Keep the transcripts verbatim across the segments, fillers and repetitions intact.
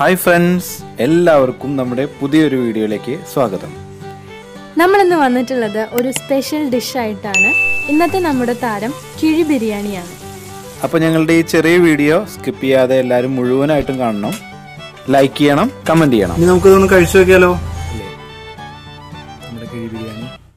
Hi friends, എല്ലാവർക്കും നമ്മുടെ പുതിയൊരു വീഡിയോയിലേക്ക് സ്വാഗതം. നമ്മളിന്ന് വന്നിട്ടുള്ളത് ഒരു സ്പെഷ്യൽ ഡിഷ് ആയിട്ടാണ്. ഇന്നത്തെ നമ്മുടെ താരം കിഴി ബിരിയാണിയാണ്. അപ്പോൾ ഞങ്ങളുടെ ഈ ചെറിയ വീഡിയോ സ്കിപ്പ് ചെയ്യാതെ എല്ലാവരും മുഴുവനായിട്ടും കാണണം, ലൈക്ക് ചെയ്യണം, കമന്റ് ചെയ്യണം. ഇനി നമുക്കിതൊന്ന് കഴിച്ചു നോക്കിയാലോ? നമ്മുടെ കിഴി ബിരിയാണി.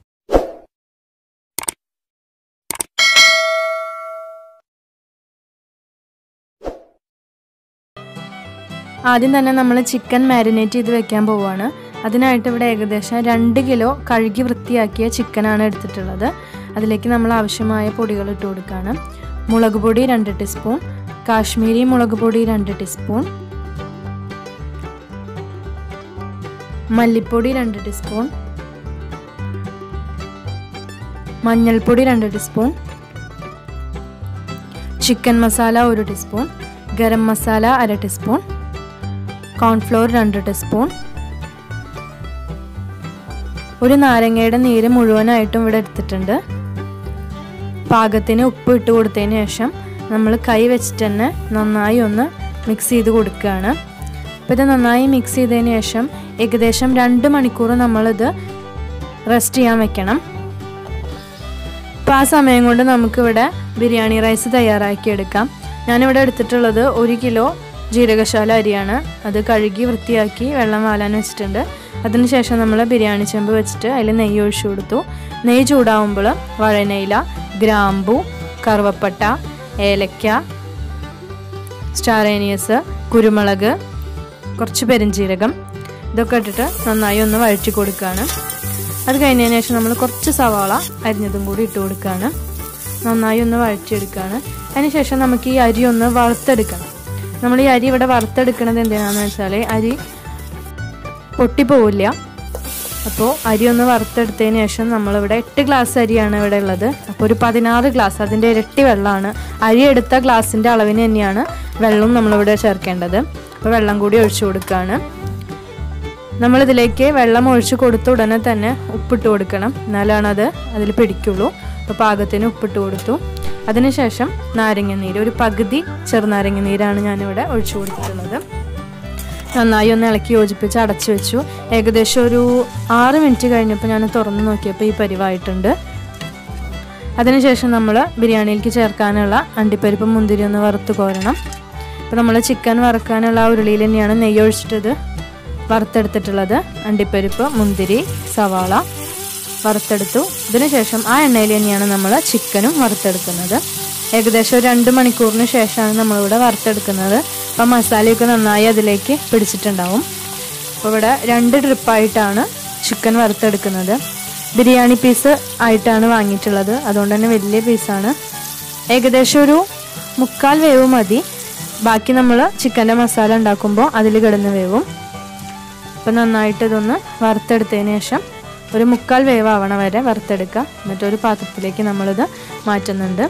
ആദ്യം തന്നെ നമ്മൾ ചിക്കൻ മാരിനേറ്റ് ചെയ്ത് വെക്കാൻ പോവുകയാണ്. അതിനായിട്ട് ഇവിടെ ഏകദേശം രണ്ട് കിലോ കഴുകി വൃത്തിയാക്കിയ ചിക്കനാണ് എടുത്തിട്ടുള്ളത്. അതിലേക്ക് നമ്മൾ ആവശ്യമായ പൊടികൾ ഇട്ട് കൊടുക്കുകയാണ്. മുളക് പൊടി രണ്ട് ടീസ്പൂൺ, കാശ്മീരി മുളക് പൊടി രണ്ട് ടീസ്പൂൺ, മല്ലിപ്പൊടി രണ്ട് ടീസ്പൂൺ, മഞ്ഞൾപ്പൊടി രണ്ട് ടീസ്പൂൺ, ചിക്കൻ മസാല ഒരു ടീസ്പൂൺ, ഗരം മസാല അര ടീസ്പൂൺ, കോൺഫ്ലോർ രണ്ട് ടീസ്പൂൺ, ഒരു നാരങ്ങയുടെ നീര് മുഴുവനായിട്ടും ഇവിടെ എടുത്തിട്ടുണ്ട്. പാകത്തിന് ഉപ്പ് ഇട്ട് കൊടുത്തതിന് ശേഷം നമ്മൾ കൈ വെച്ചിട്ട് തന്നെ നന്നായി ഒന്ന് മിക്സ് ചെയ്ത് കൊടുക്കുകയാണ്. അപ്പോൾ ഇത് നന്നായി മിക്സ് ചെയ്തതിന് ശേഷം ഏകദേശം രണ്ട് മണിക്കൂർ നമ്മളിത് റെസ്റ്റ് ചെയ്യാൻ വെക്കണം. അപ്പോൾ ആ സമയം കൊണ്ട് നമുക്കിവിടെ ബിരിയാണി റൈസ് തയ്യാറാക്കി എടുക്കാം. ഞാനിവിടെ എടുത്തിട്ടുള്ളത് ഒരു കിലോ ജീരകശാല അരിയാണ്. അത് കഴുകി വൃത്തിയാക്കി വെള്ളം വാലാൻ വെച്ചിട്ടുണ്ട്. അതിനുശേഷം നമ്മൾ ബിരിയാണി ചെമ്പ് വെച്ചിട്ട് അതിൽ നെയ്യ് ഒഴിച്ചു കൊടുത്തു. നെയ്യ് ചൂടാവുമ്പോൾ വഴനയില, ഗ്രാമ്പു, കറുവപ്പട്ട, ഏലക്ക, സ്റ്റാറേനിയസ്, കുരുമുളക്, കുറച്ച് പെരിഞ്ജീരകം ഇതൊക്കെ ഇട്ടിട്ട് നന്നായി ഒന്ന് വഴറ്റി കൊടുക്കുകയാണ്. അത് കഴിഞ്ഞതിന് ശേഷം നമ്മൾ കുറച്ച് സവാള അരിഞ്ഞതും കൂടി ഇട്ട് കൊടുക്കുകയാണ്. നന്നായി ഒന്ന് വഴറ്റിയെടുക്കുകയാണ്. അതിനുശേഷം നമുക്ക് ഈ അരി ഒന്ന് വറുത്തെടുക്കണം. നമ്മൾ ഈ അരി ഇവിടെ വറുത്തെടുക്കുന്നത് എന്തിനാണെന്ന് വെച്ചാൽ അരി പൊട്ടിപ്പോവില്ല. അപ്പോൾ അരി ഒന്ന് വറുത്തെടുത്തതിന് ശേഷം നമ്മളിവിടെ എട്ട് ഗ്ലാസ് അരിയാണ് ഇവിടെ ഉള്ളത്. അപ്പോൾ ഒരു പതിനാറ് ഗ്ലാസ്, അതിൻ്റെ ഇരട്ടി വെള്ളമാണ്. അരി എടുത്ത ഗ്ലാസിൻ്റെ അളവിന് തന്നെയാണ് വെള്ളം നമ്മളിവിടെ ചേർക്കേണ്ടത്. അപ്പോൾ വെള്ളം കൂടി ഒഴിച്ചു കൊടുക്കുകയാണ്. നമ്മളിതിലേക്ക് വെള്ളം ഒഴിച്ച് കൊടുത്ത ഉടനെ തന്നെ ഉപ്പിട്ട് കൊടുക്കണം, എന്നാലാണ് അത് അതിൽ പിടിക്കുള്ളൂ. അപ്പോൾ പാകത്തിന് ഉപ്പിട്ട് കൊടുത്തു. അതിനുശേഷം നാരങ്ങനീര്, ഒരു പകുതി ചെറുനാരങ്ങ നീരാണ് ഞാനിവിടെ ഒഴിച്ചു കൊടുത്തിട്ടുള്ളത്. നന്നായി ഒന്ന് ഇളക്കി യോജിപ്പിച്ച് അടച്ചു വെച്ചു. ഏകദേശം ഒരു ആറ് മിനിറ്റ് കഴിഞ്ഞപ്പോൾ ഞാൻ തുറന്ന് നോക്കിയപ്പോൾ ഈ പരിവായിട്ടുണ്ട്. അതിനുശേഷം നമ്മൾ ബിരിയാണിയിലേക്ക് ചേർക്കാനുള്ള അണ്ടിപ്പരിപ്പ് മുന്തിരി ഒന്ന് വറുത്ത് കോരണം. അപ്പോൾ നമ്മൾ ചിക്കൻ വറുക്കാനുള്ള ആ ഉരുളിയിൽ തന്നെയാണ് നെയ്യ് ഒഴിച്ചിട്ടത് വറുത്തെടുത്തിട്ടുള്ളത്. അണ്ടിപ്പരിപ്പ്, മുന്തിരി, സവാള വറുത്തെടുത്തു. ഇതിനുശേഷം ആ എണ്ണയിൽ തന്നെയാണ് നമ്മൾ ചിക്കനും വറുത്തെടുക്കുന്നത്. ഏകദേശം ഒരു രണ്ട് മണിക്കൂറിന് ശേഷമാണ് നമ്മളിവിടെ വറുത്തെടുക്കുന്നത്. അപ്പോൾ മസാലയൊക്കെ നന്നായി അതിലേക്ക് പിടിച്ചിട്ടുണ്ടാവും. അപ്പോൾ ഇവിടെ രണ്ട് ട്രിപ്പായിട്ടാണ് ചിക്കൻ വറുത്തെടുക്കുന്നത്. ബിരിയാണി പീസ് ആയിട്ടാണ് വാങ്ങിയിട്ടുള്ളത്, അതുകൊണ്ട് തന്നെ വലിയ പീസാണ്. ഏകദേശം ഒരു മുക്കാൽ വേവ് മതി. ബാക്കി നമ്മൾ ചിക്കൻ്റെ മസാല ഉണ്ടാക്കുമ്പോൾ അതിൽ കിടന്ന് വേവും. അപ്പോൾ നന്നായിട്ട് ഇതൊന്ന് വറുത്തെടുത്തതിന് ശേഷം ഒരു മുക്കാൽ വേവാവണ വരെ വറുത്തെടുക്കുക. എന്നിട്ടൊരു പാത്രത്തിലേക്ക് നമ്മളിത് മാറ്റുന്നുണ്ട്.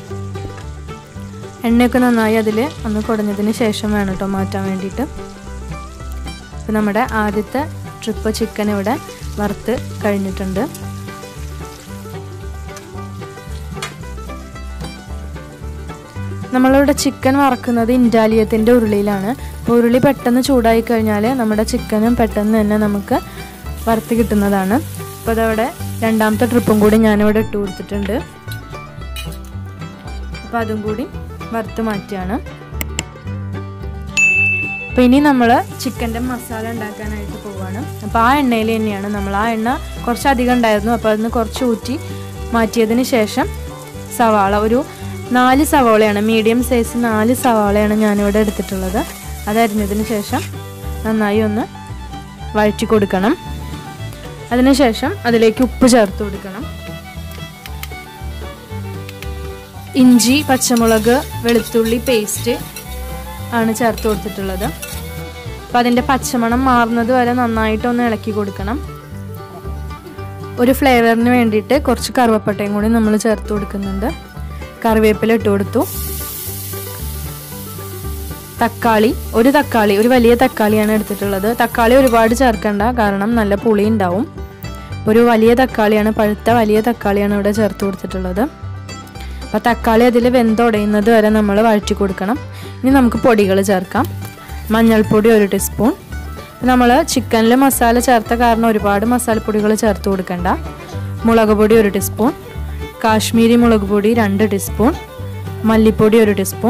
എണ്ണയൊക്കെ നന്നായി അതിൽ ഒന്ന് കുടഞ്ഞതിന് ശേഷം വേണം കേട്ടോ മാറ്റാൻ വേണ്ടിയിട്ട്. അപ്പോൾ നമ്മുടെ ആദ്യത്തെ ട്രിപ്പ് ചിക്കൻ ഇവിടെ വറുത്ത് കഴിഞ്ഞിട്ടുണ്ട്. നമ്മളിവിടെ ചിക്കൻ വറക്കുന്നത് ഇൻഡാലിയത്തിൻ്റെ ഉരുളിയിലാണ്. അപ്പോൾ ഉരുളി പെട്ടെന്ന് ചൂടായി കഴിഞ്ഞാൽ നമ്മുടെ ചിക്കനും പെട്ടെന്ന് തന്നെ നമുക്ക് വറുത്ത് കിട്ടുന്നതാണ്. അപ്പോൾ അതവിടെ രണ്ടാമത്തെ ട്രിപ്പും കൂടി ഞാനിവിടെ ഇട്ട് കൊടുത്തിട്ടുണ്ട്. അപ്പോൾ അതും കൂടി വറുത്ത് മാറ്റിയാണ്. അപ്പോൾ ഇനി നമ്മൾ ചിക്കൻ്റെ മസാല ഉണ്ടാക്കാനായിട്ട് പോവുകയാണ്. അപ്പോൾ ആ എണ്ണയിൽ തന്നെയാണ് നമ്മൾ, ആ എണ്ണ കുറച്ചധികം ഉണ്ടായിരുന്നു, അപ്പോൾ അതിന് കുറച്ച് ഊറ്റി മാറ്റിയതിന് ശേഷം സവാള, ഒരു നാല് സവാളയാണ്, മീഡിയം സൈസ് നാല് സവാളയാണ് ഞാനിവിടെ എടുത്തിട്ടുള്ളത്. അതരിഞ്ഞതിന് ശേഷം നന്നായി ഒന്ന് വഴറ്റി കൊടുക്കണം. അതിനുശേഷം അതിലേക്ക് ഉപ്പ് ചേർത്ത് കൊടുക്കണം. ഇഞ്ചി, പച്ചമുളക്, വെളുത്തുള്ളി പേസ്റ്റ് ആണ് ചേർത്ത് കൊടുത്തിട്ടുള്ളത്. അപ്പോൾ അതിൻ്റെ പച്ചമണം മാറുന്നത് വരെ നന്നായിട്ടൊന്ന് ഇളക്കി കൊടുക്കണം. ഒരു ഫ്ലേവറിന് വേണ്ടിയിട്ട് കുറച്ച് കറുവപ്പട്ടയും കൂടി നമ്മൾ ചേർത്ത് കൊടുക്കുന്നുണ്ട്. കറിവേപ്പില ഇട്ട് കൊടുത്തു. തക്കാളി, ഒരു തക്കാളി, ഒരു വലിയ തക്കാളിയാണ് എടുത്തിട്ടുള്ളത്. തക്കാളി ഒരുപാട് ചേർക്കണ്ട, കാരണം നല്ല പുളി ഉണ്ടാവും. ഒരു വലിയ തക്കാളിയാണ്, പഴുത്ത വലിയ തക്കാളിയാണ് ഇവിടെ ചേർത്ത് കൊടുത്തിട്ടുള്ളത്. അപ്പോൾ തക്കാളി അതിൽ വെന്തുടയുന്നത് വരെ നമ്മൾ വഴറ്റി കൊടുക്കണം. ഇനി നമുക്ക് പൊടികൾ ചേർക്കാം. മഞ്ഞൾപ്പൊടി ഒരു ടീസ്പൂൺ. നമ്മൾ ചിക്കനിൽ മസാല ചേർത്ത കാരണം ഒരുപാട് മസാലപ്പൊടികൾ ചേർത്ത് കൊടുക്കണ്ട. മുളക് പൊടി ഒരു ടീസ്പൂൺ, കാശ്മീരി മുളക് പൊടി രണ്ട് ടീസ്പൂൺ, മല്ലിപ്പൊടി ഒരു ടീസ്പൂൺ,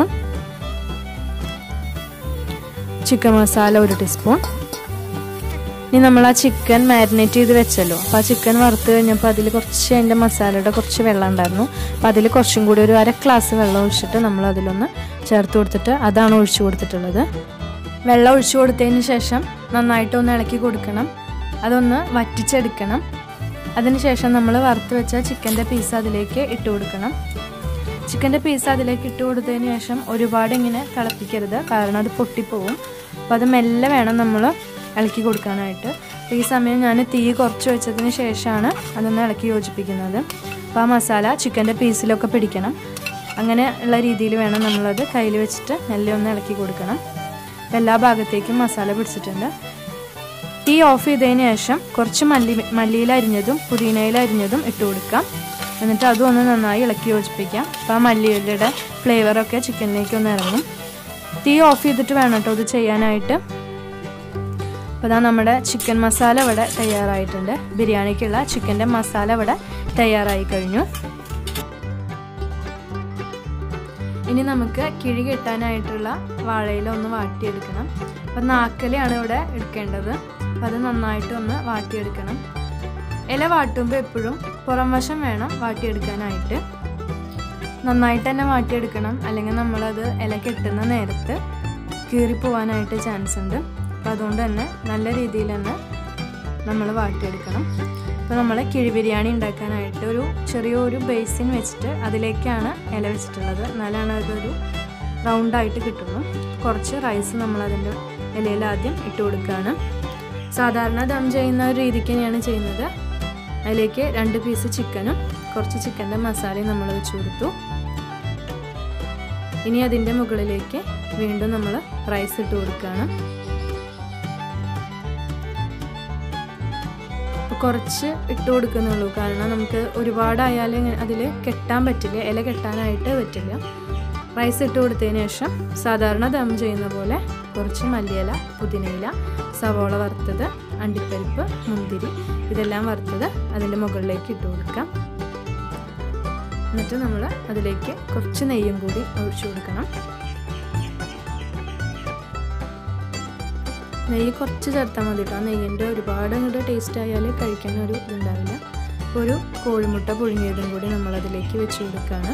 ചിക്കൻ മസാല ഒരു ടീസ്പൂൺ. ഇനി നമ്മൾ ആ ചിക്കൻ മാരിനേറ്റ് ചെയ്ത് വെച്ചല്ലോ, അപ്പോൾ ആ ചിക്കൻ വറുത്ത് കഴിഞ്ഞപ്പോൾ അതിൽ കുറച്ച് അതിൻ്റെ മസാലയുടെ കുറച്ച് വെള്ളം ഉണ്ടായിരുന്നു. അപ്പോൾ അതിൽ കുറച്ചും കൂടി ഒരു അര ഗ്ലാസ് വെള്ളം ഒഴിച്ചിട്ട് നമ്മൾ അതിലൊന്ന് ചേർത്ത് കൊടുത്തിട്ട് അതാണ് ഒഴിച്ചു കൊടുത്തിട്ടുള്ളത്. വെള്ളം ഒഴിച്ചു കൊടുത്തതിന് ശേഷം നന്നായിട്ടൊന്ന് ഇളക്കി കൊടുക്കണം, അതൊന്ന് വറ്റിച്ചെടുക്കണം. അതിനുശേഷം നമ്മൾ വറുത്ത് വെച്ച ചിക്കൻ്റെ പീസ് അതിലേക്ക് ഇട്ട് കൊടുക്കണം. ചിക്കൻ്റെ പീസ് അതിലേക്ക് ഇട്ട് കൊടുത്തതിന് ശേഷം ഒരുപാട് ഇങ്ങനെ തിളപ്പിക്കരുത്, കാരണം അത് പൊട്ടിപ്പോവും. അപ്പോൾ അത് മെല്ലെ വേണം നമ്മൾ ഇളക്കി കൊടുക്കാനായിട്ട്. ഈ സമയം ഞാൻ തീ കുറച്ച് വെച്ചതിന് ശേഷമാണ് അതൊന്ന് ഇളക്കി യോജിപ്പിക്കുന്നത്. അപ്പോൾ ആ മസാല ചിക്കൻ്റെ പീസിലൊക്കെ പിടിക്കണം, അങ്ങനെ ഉള്ള രീതിയിൽ വേണം നമ്മളത് കയ്യിൽ വെച്ചിട്ട് മെല്ലെ ഒന്ന് ഇളക്കി കൊടുക്കണം. എല്ലാ ഭാഗത്തേക്കും മസാല പിടിച്ചിട്ടുണ്ട്. തീ ഓഫ് ചെയ്തതിന് ശേഷം കുറച്ച് മല്ലി മല്ലിയില അരിഞ്ഞതും പുതിനയില അരിഞ്ഞതും ഇട്ട് കൊടുക്കാം. എന്നിട്ട് അതും ഒന്ന് നന്നായി ഇളക്കി യോജിപ്പിക്കാം. അപ്പോൾ ആ മല്ലിയിലയുടെ ഫ്ലേവറൊക്കെ ചിക്കനിലേക്ക് ഒന്ന് ഇറങ്ങും. തീ ഓഫ് ചെയ്തിട്ട് വേണം കേട്ടോ ഇത് ചെയ്യാനായിട്ട്. അപ്പോൾ അതാ നമ്മുടെ ചിക്കൻ മസാല ഇവിടെ തയ്യാറായിട്ടുണ്ട്. ബിരിയാണിക്കുള്ള ചിക്കൻ്റെ മസാല ഇവിടെ തയ്യാറായി കഴിഞ്ഞു. ഇനി നമുക്ക് കിഴി കെട്ടാനായിട്ടുള്ള വാഴയില ഒന്ന് വാട്ടിയെടുക്കണം. അപ്പം നാക്കലയാണ് ഇവിടെ എടുക്കേണ്ടത്. അപ്പം അത് നന്നായിട്ട് ഒന്ന് വാട്ടിയെടുക്കണം. ഇല വാട്ടുമ്പോൾ എപ്പോഴും പുറം വശം വേണം വാട്ടിയെടുക്കാനായിട്ട്. നന്നായിട്ട് തന്നെ വാട്ടിയെടുക്കണം, അല്ലെങ്കിൽ നമ്മളത് ഇല കെട്ടുന്ന നേരത്ത് കീറിപ്പോവാനായിട്ട് ചാൻസ് ഉണ്ട്. അപ്പോൾ അതുകൊണ്ട് തന്നെ നല്ല രീതിയിൽ തന്നെ നമ്മൾ വാട്ടിയെടുക്കണം. അപ്പോൾ നമ്മൾ കിഴി ബിരിയാണി ഉണ്ടാക്കാനായിട്ട് ഒരു ചെറിയൊരു ബേസിൻ വെച്ചിട്ട് അതിലേക്കാണ് ഇല വെച്ചിട്ടുള്ളത്. എന്നാലാണ് അതൊരു റൗണ്ടായിട്ട് കിട്ടുള്ളൂ. കുറച്ച് റൈസ് നമ്മൾ അതിൻ്റെ ഇലയിൽ ആദ്യം ഇട്ട് കൊടുക്കുകയാണ്. സാധാരണ ദം ചെയ്യുന്ന ഒരു രീതിക്ക് തന്നെയാണ് ചെയ്യുന്നത്. അതിലേക്ക് രണ്ട് പീസ് ചിക്കനും കുറച്ച് ചിക്കൻ്റെ മസാലയും നമ്മൾ വെച്ച് കൊടുത്തു. ഇനി അതിൻ്റെ മുകളിലേക്ക് വീണ്ടും നമ്മൾ റൈസ് ഇട്ട് കൊടുക്കുകയാണ്. കുറച്ച് ഇട്ട് കൊടുക്കുന്നുള്ളൂ, കാരണം നമുക്ക് ഒരുപാടായാൽ അതിൽ കെട്ടാൻ പറ്റില്ല, ഇല കെട്ടാനായിട്ട് പറ്റില്ല. റൈസ് ഇട്ട് കൊടുത്തതിന് ശേഷം സാധാരണ ദം ചെയ്യുന്ന പോലെ കുറച്ച് മല്ലിയില, പുതിനയില, സവോള വറുത്തത്, അണ്ടിപ്പരിപ്പ്, മുന്തിരി ഇതെല്ലാം വറുത്തത് അതിൻ്റെ മുകളിലേക്ക് ഇട്ട് കൊടുക്കാം. എന്നിട്ട് നമ്മൾ അതിലേക്ക് കുറച്ച് നെയ്യും കൂടി ഒഴിച്ചു കൊടുക്കണം. നെയ്യ് കുറച്ച് ചേർത്താൽ മതി കേട്ടോ. നെയ്യിൻ്റെ ഒരുപാട് അങ്ങോട്ട് ടേസ്റ്റ് ആയാൽ കഴിക്കാനൊരു ഇതുണ്ടാവില്ല. ഒരു കോഴിമുട്ട പുഴുങ്ങിയതും കൂടി നമ്മളതിലേക്ക് വെച്ച് കൊടുക്കുകയാണ്.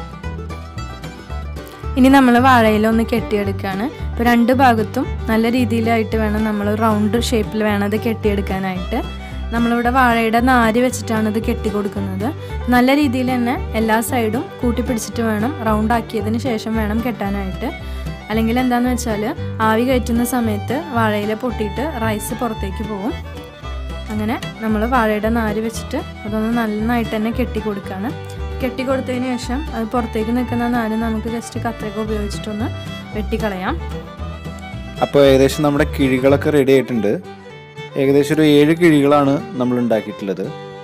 ഇനി നമ്മൾ വാഴയില ഒന്ന് കെട്ടിയെടുക്കുകയാണ്. ഇപ്പോൾ രണ്ട് ഭാഗത്തും നല്ല രീതിയിലായിട്ട് വേണം നമ്മൾ റൗണ്ട് ഷേപ്പിൽ വേണം അത് കെട്ടിയെടുക്കാനായിട്ട്. നമ്മളിവിടെ വാഴയുടെ നാര് വെച്ചിട്ടാണ് ഇത് കെട്ടി കൊടുക്കുന്നത്. നല്ല രീതിയിൽ തന്നെ എല്ലാ സൈഡും കൂട്ടിപ്പിടിച്ചിട്ട് വേണം, റൗണ്ട് ആക്കിയതിന് ശേഷം വേണം കെട്ടാനായിട്ട്. അല്ലെങ്കിൽ എന്താണെന്ന് വെച്ചാൽ ആവി കയറ്റുന്ന സമയത്ത് വാഴയില പൊട്ടിയിട്ട് റൈസ് പുറത്തേക്ക് പോകും. അങ്ങനെ നമ്മൾ വാഴയുടെ നാര് വെച്ചിട്ട് അതൊന്ന് നന്നായിട്ട് തന്നെ കെട്ടി കൊടുക്കുകയാണ്. കെട്ടി കൊടുത്തതിന് ശേഷം അത് പുറത്തേക്ക് നിൽക്കുന്ന നാര് നമുക്ക് ജസ്റ്റ് കത്രിക ഉപയോഗിച്ചിട്ടൊന്ന് വെട്ടിക്കളയാം. അപ്പോൾ ഏകദേശം നമ്മുടെ കിഴികളൊക്കെ റെഡി ആയിട്ടുണ്ട്. ഏകദേശം ഒരു ഏഴ് കിഴികളാണ് നമ്മൾ ഉണ്ടാക്കിയിട്ടുള്ളത്.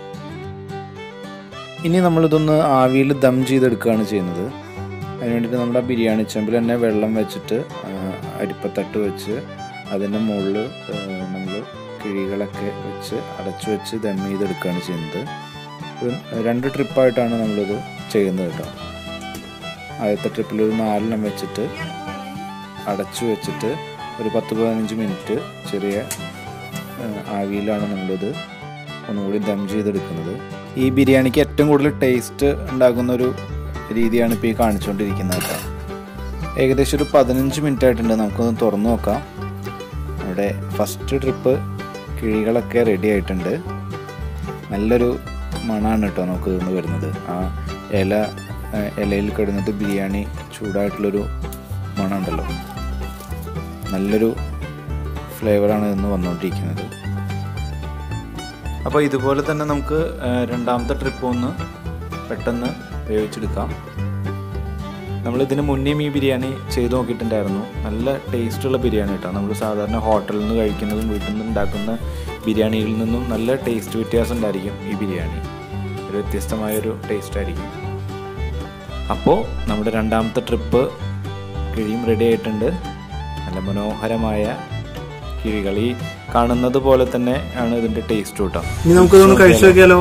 ഇനി നമ്മളിതൊന്ന് ആവിയിൽ ദം ചെയ്തെടുക്കുകയാണ് ചെയ്യുന്നത്. അതിന് വേണ്ടിയിട്ട് നമ്മുടെ ബിരിയാണി ചെമ്പിൽ തന്നെ വെള്ളം വെച്ചിട്ട് അരിപ്പത്തട്ട് വെച്ച് അതിൻ്റെ മുകളിൽ നമ്മൾ കിഴികളൊക്കെ വെച്ച് അടച്ചു വെച്ച് ദം ചെയ്തെടുക്കുകയാണ് ചെയ്യുന്നത്. രണ്ട് ട്രിപ്പായിട്ടാണ് നമ്മളിത് ചെയ്യുന്നത് കേട്ടോ. ആദ്യത്തെ ട്രിപ്പിൽ ഒരു നാലെണ്ണം വെച്ചിട്ട് അടച്ചു വെച്ചിട്ട് ഒരു പത്ത് പതിനഞ്ച് മിനിറ്റ് ചെറിയ ആവിയിലാണ് നമ്മളിത് ഒന്നുകൂടി ദം ചെയ്തെടുക്കുന്നത്. ഈ ബിരിയാണിക്ക് ഏറ്റവും കൂടുതൽ ടേസ്റ്റ് ഉണ്ടാകുന്നൊരു രീതിയാണ് ഇപ്പോൾ ഈ കാണിച്ചുകൊണ്ടിരിക്കുന്നത് കേട്ടോ. ഏകദേശം ഒരു പതിനഞ്ച് മിനിറ്റ് ആയിട്ടുണ്ട്. നമുക്കൊന്ന് തുറന്നു നോക്കാം. അവിടെ ഫസ്റ്റ് ട്രിപ്പ് കിഴികളൊക്കെ റെഡി ആയിട്ടുണ്ട്. നല്ലൊരു മണമാണ് കേട്ടോ നമുക്ക് ഇന്ന് വരുന്നത്. ആ ഇല ഇലയിൽ കിടന്നിട്ട് ബിരിയാണി ചൂടായിട്ടുള്ളൊരു മണമുണ്ടല്ലോ, നല്ലൊരു ഫ്ലേവറാണ് ഇന്ന് വന്നുകൊണ്ടിരിക്കുന്നത്. അപ്പോൾ ഇതുപോലെ തന്നെ നമുക്ക് രണ്ടാമത്തെ ട്രിപ്പ് ഒന്ന് പെട്ടെന്ന് വേവിച്ചെടുക്കാം. നമ്മളിതിന് മുന്നേയും ഈ ബിരിയാണി ചെയ്ത് നോക്കിയിട്ടുണ്ടായിരുന്നു. നല്ല ടേസ്റ്റുള്ള ബിരിയാണി കേട്ടോ. നമ്മൾ സാധാരണ ഹോട്ടലിൽ നിന്ന് കഴിക്കുന്നതും വീട്ടിൽ നിന്ന് ഉണ്ടാക്കുന്ന ബിരിയാണിയിൽ നിന്നും നല്ല ടേസ്റ്റ് വ്യത്യാസം ഉണ്ടായിരിക്കും ഈ ബിരിയാണി. ഒരു വ്യത്യസ്തമായൊരു ടേസ്റ്റ് ആയിരിക്കും. അപ്പോൾ നമ്മുടെ രണ്ടാമത്തെ ട്രിപ്പ് കിഴിയും റെഡി ആയിട്ടുണ്ട്. നല്ല മനോഹരമായ കിഴികൾ. ഈ കാണുന്നത് പോലെ തന്നെ ആണ് ഇതിൻ്റെ ടേസ്റ്റ് കേട്ടോ. ഇനി നമുക്കിതൊന്ന് കഴിച്ചു നോക്കിയാലോ?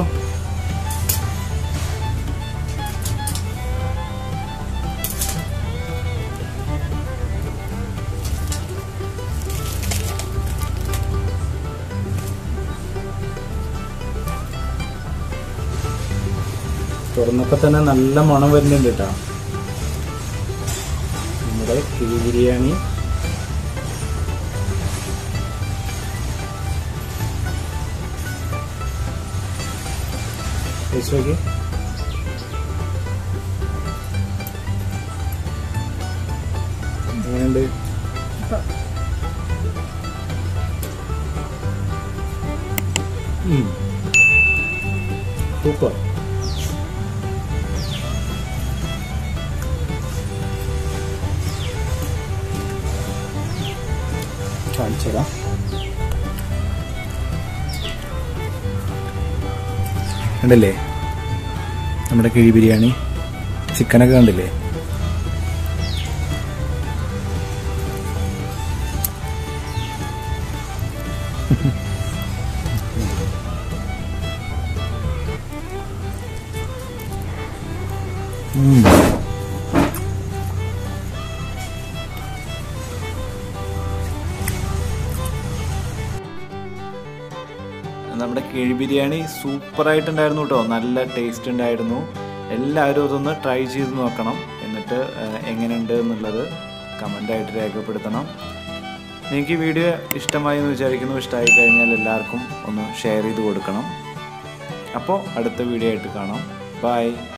തുറന്നപ്പോൾ തന്നെ നല്ല മണം വരുന്നുണ്ട് കേട്ടോ. നമ്മുടെ കിഴി ബിരിയാണി കഴിച്ചു നോക്കി. എങ്ങനെയുണ്ട്? സൂപ്പർ. കാണിച്ചുതരാം. കണ്ടില്ലേ നമ്മുടെ കിഴി ബിരിയാണി? ചിക്കനൊക്കെ കണ്ടില്ലേ? നമ്മുടെ കിഴി ബിരിയാണി സൂപ്പറായിട്ടുണ്ടായിരുന്നു കേട്ടോ. നല്ല ടേസ്റ്റ് ഉണ്ടായിരുന്നു. എല്ലാവരും അതൊന്ന് ട്രൈ ചെയ്ത് നോക്കണം. എന്നിട്ട് എങ്ങനെയുണ്ട് എന്നുള്ളത് കമൻ്റായിട്ട് രേഖപ്പെടുത്തണം. നിങ്ങൾക്ക് ഈ വീഡിയോ ഇഷ്ടമായി എന്ന് വിചാരിക്കുന്നു. ഇഷ്ടമായി കഴിഞ്ഞാൽ എല്ലാവർക്കും ഒന്ന് ഷെയർ ചെയ്ത് കൊടുക്കണം. അപ്പോൾ അടുത്ത വീഡിയോ ആയിട്ട് കാണാം. ബൈ.